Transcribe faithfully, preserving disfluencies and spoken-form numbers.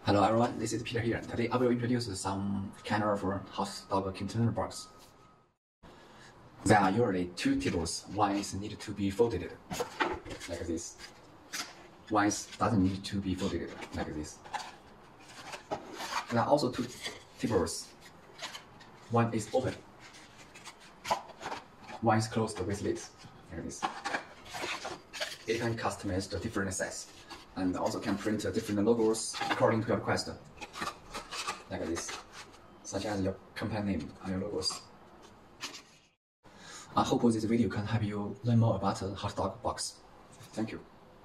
Hello everyone, this is Peter here. Today I will introduce some kind of hot dog container box. There are usually two tables. One is needed to be folded, like this. One is doesn't need to be folded, like this. There are also two tables. One is open. One is closed with lid, like this. It can customize the different size, and also can print different logos according to your request, like this, such as your company name and your logos. I hope this video can help you learn more about the hot dog box. Thank you.